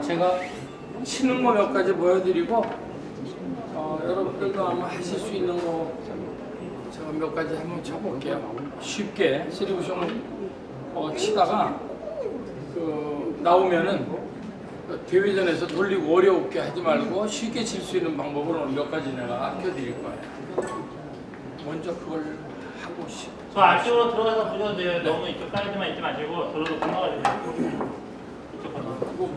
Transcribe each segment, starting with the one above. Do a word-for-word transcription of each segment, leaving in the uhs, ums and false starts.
제가 치는 거 몇 가지 보여드리고 어, 여러분들도 아마 하실 수 있는 거 제가 몇 가지 한번 쳐볼게요. 쉽게 쓰리쿠션 어, 치다가 그, 나오면은 그 대회전에서 돌리고 어렵게 하지 말고 쉽게 칠 수 있는 방법을 오늘 몇 가지 내가 알려드릴 거예요. 먼저 그걸 하고 싶어요. 저 앞쪽으로 들어가서 보셔도 돼요. 네. 너무 이쪽 사이드만 있지 마시고 저로도 건너가지고 이쪽 건너.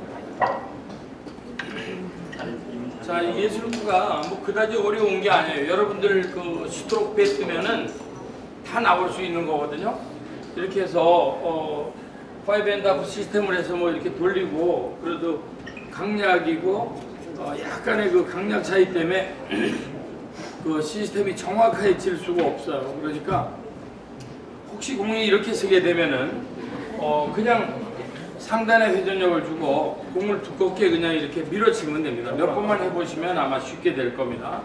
자, 예술구가 뭐 그다지 어려운 게 아니에요. 여러분들 그 스트로크 배 뜨면은 다 나올 수 있는 거거든요. 이렇게 해서 어, 파이브 앤 하프 시스템을 해서 뭐 이렇게 돌리고 그래도 강약이고 어, 약간의 그 강약 차이 때문에 그 시스템이 정확하게 칠 수가 없어요. 그러니까 혹시 공이 이렇게 서게 되면은 어, 그냥 상단에 회전력을 주고 공을 두껍게 그냥 이렇게 밀어치면 됩니다. 몇 번만 해보시면 아마 쉽게 될 겁니다.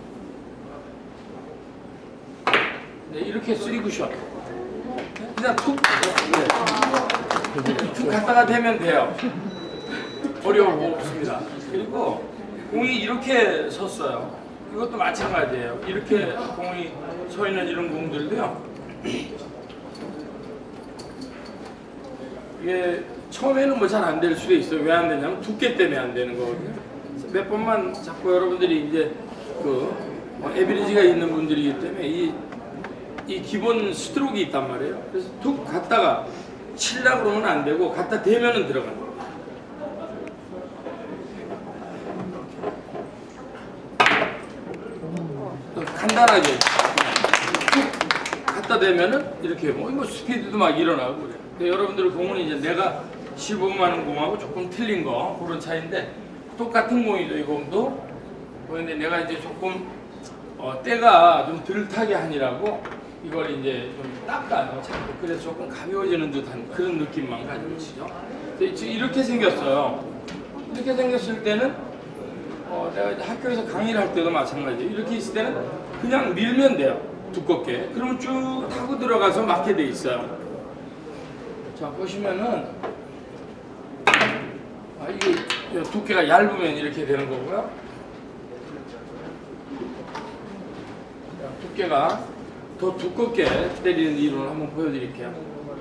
네, 이렇게 쓰리쿠션 그냥 툭, 네. 툭 갔다가 대면 돼요. 어려울 거 없습니다. 그리고 공이 이렇게 섰어요. 이것도 마찬가지예요. 이렇게 공이 서 있는 이런 공들도요. 이게 처음에는 뭐 잘 안 될 수도 있어요. 왜 안 되냐면 두께 때문에 안 되는 거거든요. 몇 번만 자꾸 여러분들이 이제 그 뭐 에비리지가 있는 분들이기 때문에 이, 이 기본 스트로크가 있단 말이에요. 그래서 툭 갔다가 치려고 그러면 안 되고 갖다 대면은 들어간다. 간단하게 툭 갖다 대면은 이렇게 뭐, 뭐 스피드도 막 일어나고 그래요. 근데 여러분들 공은 이제 내가 시범하는 공하고 조금 틀린 거 그런 차이인데 똑같은 공이죠. 이 공도 그런데 내가 이제 조금 어, 때가 좀 덜 타게 하니라고 이걸 이제 좀 닦아요. 자꾸 그래서 조금 가벼워지는 듯한 그런 느낌만 가지고 치죠. 이렇게 생겼어요. 이렇게 생겼을 때는 어, 내가 이제 학교에서 강의를 할 때도 마찬가지예요. 이렇게 있을 때는 그냥 밀면 돼요. 두껍게. 그러면 쭉 타고 들어가서 맞게 돼 있어요. 자, 보시면은 아, 이게 두께가 얇으면 이렇게 되는 거고요. 자, 두께가 더 두껍게 때리는 이론을 한번 보여드릴게요.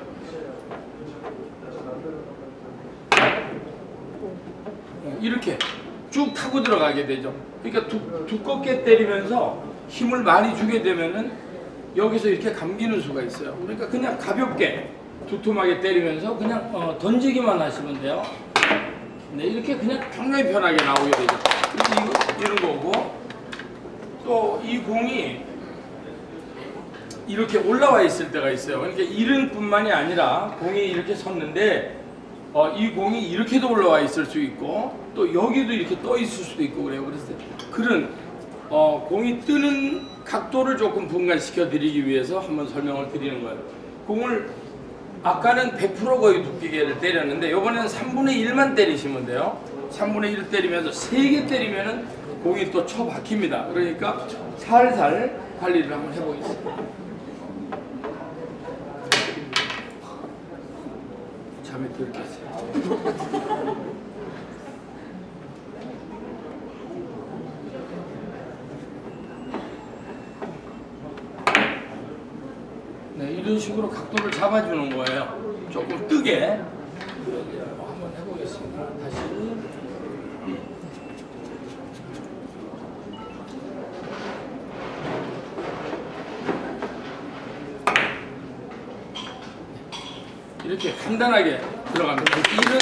이렇게 쭉 타고 들어가게 되죠. 그러니까 두, 두껍게 때리면서 힘을 많이 주게 되면은 여기서 이렇게 감기는 수가 있어요. 그러니까 그냥 가볍게 두툼하게 때리면서 그냥 어, 던지기만 하시면 돼요. 네, 이렇게 그냥 굉장히 편하게 나오게 되죠. 이거, 이런 거고 또 이 공이 이렇게 올라와 있을 때가 있어요. 그러니까 이른 뿐만이 아니라 공이 이렇게 섰는데 어, 이 공이 이렇게도 올라와 있을 수 있고 또 여기도 이렇게 떠 있을 수도 있고 그래요. 그래서 그런 어, 공이 뜨는 각도를 조금 분간시켜 드리기 위해서 한번 설명을 드리는 거예요. 공을 아까는 백 퍼센트 거의 두께를 때렸는데 이번에는 삼분의 일만 때리시면 돼요. 삼분의 일 때리면서 세 개 때리면은 공이 또 쳐박힙니다. 그러니까 살살 관리를 한번 해보겠습니다. 잠이 들겠어요. 네, 이런 식으로 각도를 잡아주는 거예요. 조금 뜨게. 한번 해보겠습니다. 다시. 이렇게 간단하게 들어갑니다.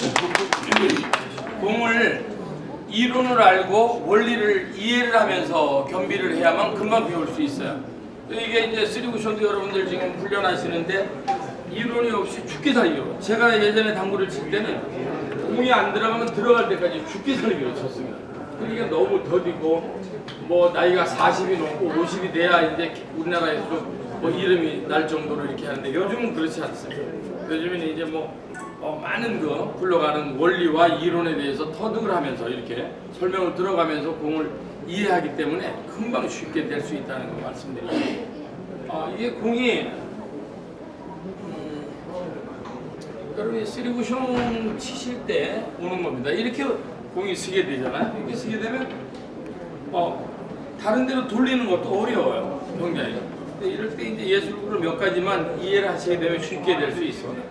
이런 공을 이론을 알고 원리를 이해를 하면서 겸비를 해야만 금방 배울 수 있어요. 이게 이제 쓰리쿠션도 여러분들 지금 훈련하시는데 이론이 없이 죽기 살기로. 제가 예전에 당구를 칠 때는 공이 안 들어가면 들어갈 때까지 죽기 살기로 쳤습니다. 그러니까 너무 더디고 뭐 나이가 사십이 넘고 오십이 돼야 이제 우리나라에서 좀 뭐 이름이 날 정도로 이렇게 하는데 요즘은 그렇지 않습니다. 요즘에는 이제 뭐 어 많은 그 굴러가는 원리와 이론에 대해서 터득을 하면서 이렇게 설명을 들어가면서 공을 이해하기 때문에 금방 쉽게 될 수 있다는 거 말씀드립니다. 어, 이게 공이 음, 여러분이 쓰리쿠션 치실 때 오는 겁니다. 이렇게 공이 쓰게 되잖아요. 이렇게 쓰게 되면 어, 다른 데로 돌리는 것도 어려워요. 굉장히. 근데 이럴 때 이제 예술구를 몇 가지만 이해를 하시게 되면 쉽게 될 수 있습니다.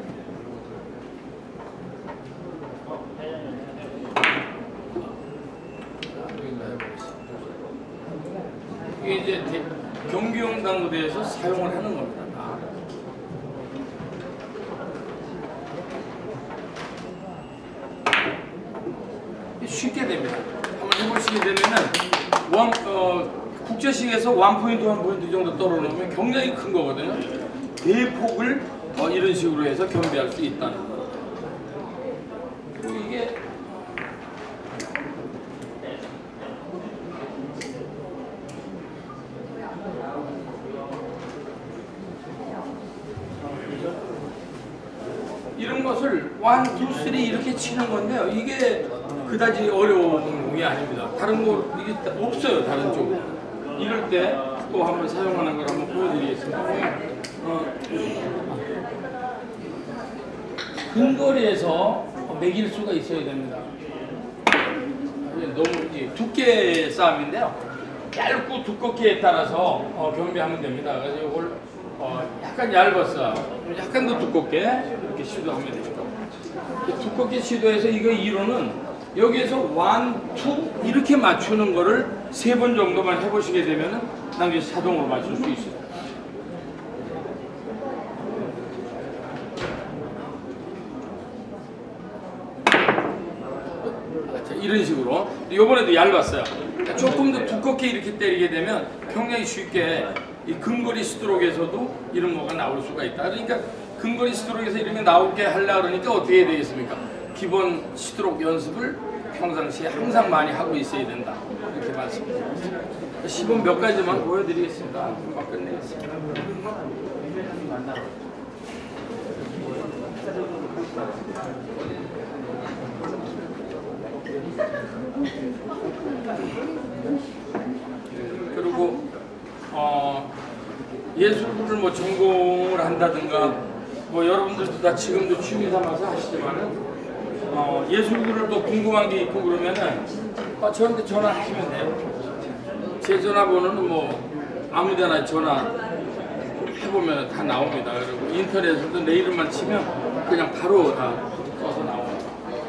이게 이제 경기용 당구대에서 사용을 하는 겁니다. 쉽게 됩니다. 한번 해보시게 되면은 원, 어, 국제식에서 원 포인트 원 포인트 정도 떨어놓으면 굉장히 큰 거거든요. 대폭을 어, 이런 식으로 해서 겸비할 수 있다는 거. 그리고 이게 이런 것을 원, 투, 쓰리 이렇게 치는 건데요. 이게 그다지 어려운 공이 아닙니다. 다른 거 이게 없어요. 다른 쪽은. 이럴 때 또 한번 사용하는 걸 한번 보여드리겠습니다. 어, 근거리에서 매길 수가 있어야 됩니다. 너무 이제 두께 싸움인데요. 얇고 두껍기에 따라서 어, 겸비하면 됩니다. 그래서 이걸 어, 약간 얇았어. 약간 더 두껍게 이렇게 시도하면 됩니다. 두껍게 시도해서 이거 이론은 여기에서 원, 투 이렇게 맞추는 거를 세 번 정도만 해보시게 되면 나중에 자동으로 맞출 수 있어요. 자, 이런 식으로. 이번에도 얇았어요. 조금 더 두껍게 이렇게 때리게 되면 굉장히 쉽게 이 근거리 스트로크에서도 이런 거가 나올 수가 있다. 그러니까 근거리 스트로크에서 이런 게 나오게 하려고 그러니까 어떻게 해야 되겠습니까? 기본 스트로크 연습을 평상시에 항상 많이 하고 있어야 된다. 이렇게 말씀드립니다. 시범 몇 가지만 보여드리겠습니다. 금방 끝내겠습니다. 그리고 어, 예술부를 뭐 전공을 한다든가 뭐 여러분들도 다 지금도 취미 삼아서 하시지만은 어, 예술구를 또 궁금한 게 있고 그러면은 어, 저한테 전화하시면 돼요. 제 전화번호는 뭐 아무데나 전화 해보면 다 나옵니다. 그리고 인터넷에서도 내 이름만 치면 그냥 바로 다 써서 나옵니다.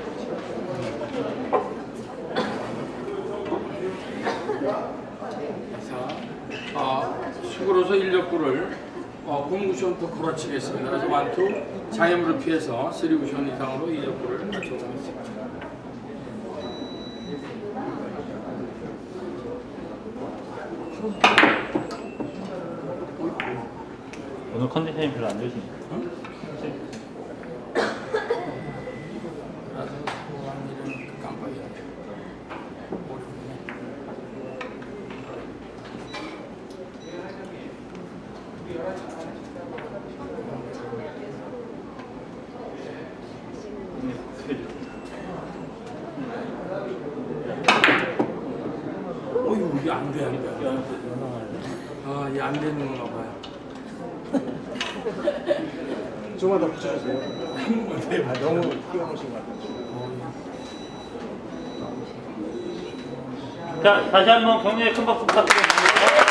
자, 어, 수구로서 일적구를 어, 공구션부터 걸어치겠습니다. 그래서 완투 장애물을 피해서 쓰리구션 이상으로 이적구를 맞춰보겠습니다. 오늘 컨디션이 별로 안 좋으시니까. 응? 깜빡이야. 어휴, 이게 안 돼, 안 돼. 아, 이게 안 되는 건가 봐요. 좀만 더 붙여주세요. 아, 너무 뛰어오신 것 같아요. 자, 다시 한번 격려의 큰 박수 부탁드립니다.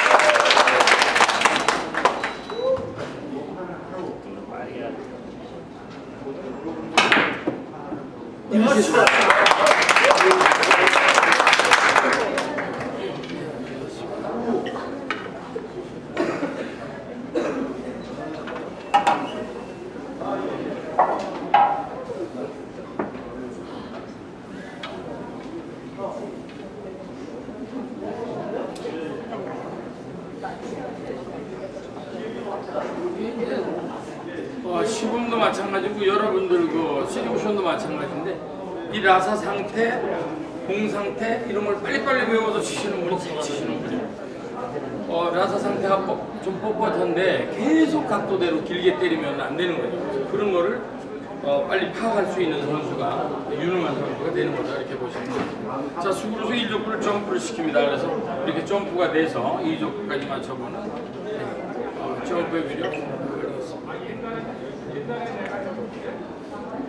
이렇게 어, 시범도 마찬가지고 여러분들 그 쓰리쿠션도 마찬가지인데 이 라사 상태, 공 상태 이런 걸 빨리빨리 외워서 치시는 분이 잘 치시는 분이에요. 어, 라사 상태가 뻑, 좀 뻣뻣한데 계속 각도대로 길게 때리면 안 되는 거죠. 그런 거를 어, 빨리 파악할 수 있는 선수가 유능한 선수가 되는 거다 이렇게 보시면 됩니다. 자, 수구로서 일적구를 점프를 시킵니다. 그래서 이렇게 점프가 돼서 이적구까지 맞춰보는 네, 어, 점프의 위력.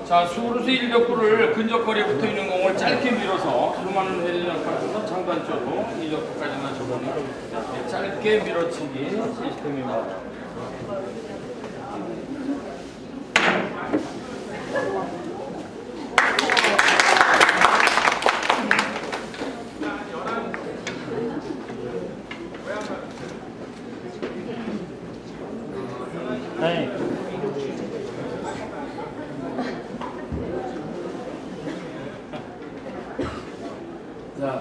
자, 수그루스 일격구를 근접거리에 붙어 있는 공을 짧게 밀어서 수많은 회전을 가져서 장단 쪽으로 이격구까지나 접어는 짧게 밀어치기 시스템입니다. 네. 자,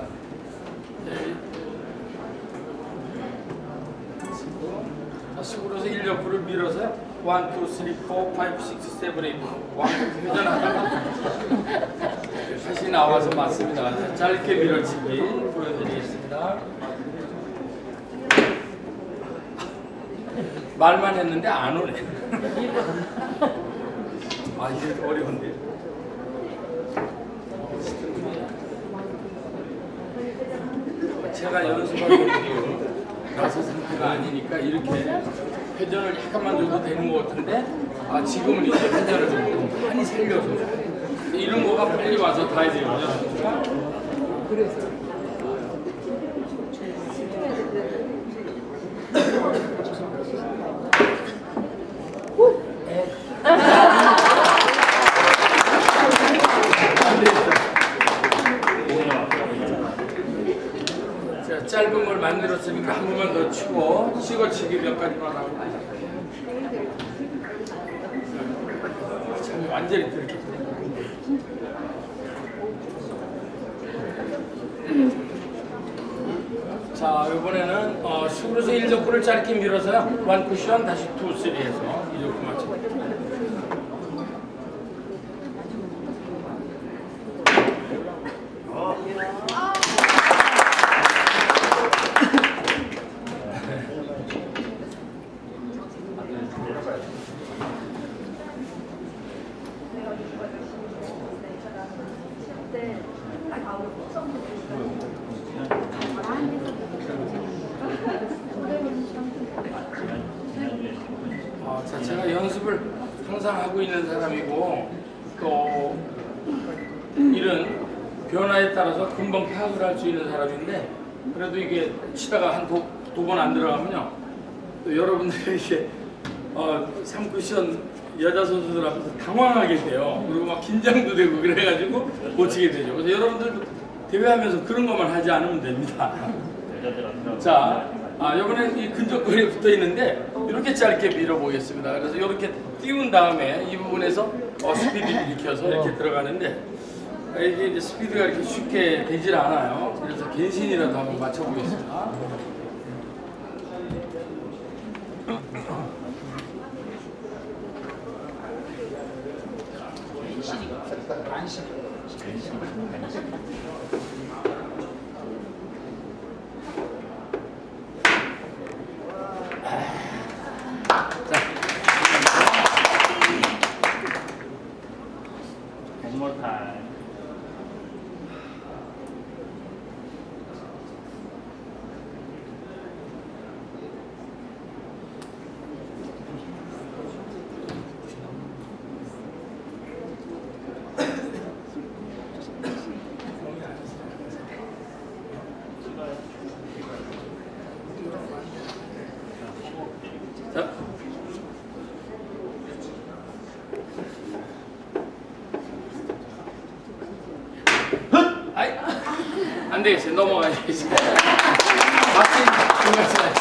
자, 수그루스 일격구를 밀어서요. 일, 이, 삼, 사, 오, 육, 칠, 팔 회전하다가 다시 나와서 맞습니다. 자, 짧게 밀어치기 보여드리겠습니다. 말만 했는데 안 오네. 아, 이게 어려운데. 제가 연습하고 나서 상태가 아니니까 이렇게 회전을 약간만 줘도 되는 것 같은데, 아, 지금은 이제 회전을 좀 많이 살려서 이런 거가 빨리 와서 다 해야 되거든요. 그래서 자, 짧은 걸 만들었으니까 한 번만 더 치고 찍어치기 몇 가지만 하고 참 완전히 그렇게 자, 이번에는 어, 수그루스 일격구를 짧게 밀어서요. 원 쿠션 다시 투, 쓰리 해서 일격구 맞춥니다. 어, 자, 제가 연습을 항상 하고 있는 사람이고 또 이런 변화에 따라서 금방 파악을 할 수 있는 사람인데, 그래도 이게 치다가 한 두 번 안 들어가면요, 또 여러분들이 이게 어, 삼 쿠션 여자 선수들 앞에서 당황하게 돼요. 그리고 막 긴장도 되고 그래가지고 못 치게 되죠. 그래서 여러분들도 대회하면서 그런 것만 하지 않으면 됩니다. 자, 아, 이번엔 이 근접거리에 붙어 있는데 이렇게 짧게 밀어보겠습니다. 그래서 이렇게 띄운 다음에 이 부분에서 어, 스피드를 일으켜서 이렇게 들어가는데, 이게 이제 스피드가 이렇게 쉽게 되질 않아요. 그래서 갠신이라도 한번 맞춰보겠습니다. One more time. 자. 아이, 안 되겠어요. 넘어가야지. 박수 중간까지.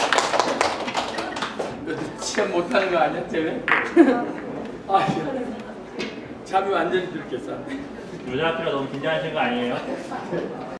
이거 시험 못하는 거 아니야, 쟤네? 아, 잠이 완전히 들겠어. 요즘 학교가 너무 긴장하시는 거 아니에요?